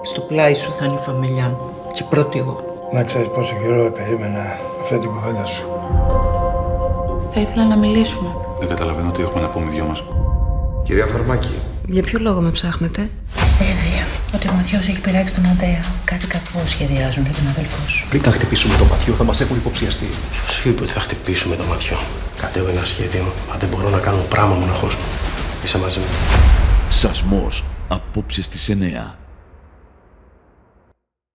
Στο πλάι σου θα είναι η φαμιλιά μου. Και πρώτη εγώ. Να ξέρεις πόσο καιρό περίμενα αυτή την κουβέντα σου. Θα ήθελα να μιλήσουμε. Δεν καταλαβαίνω τι έχουμε να πούμε οι δυο μας. Κυρία Φαρμάκη. Για ποιο λόγο με ψάχνετε? Πιστεύει ότι ο Ματιός έχει πειράξει τον Αντρέα. Κάτι κακό σχεδιάζουν για τον αδελφό σου. Πριν καν χτυπήσουμε το Ματιό, θα μας έχουν υποψιαστεί. Ποιος είπε ότι θα χτυπήσουμε το Ματιό? Κατέβω ένα σχέδιο. Αν δεν μπορώ να κάνω πράγμα μοναχός μου. Είσαι μαζί μου. Σασμός. Απόψε στις 9.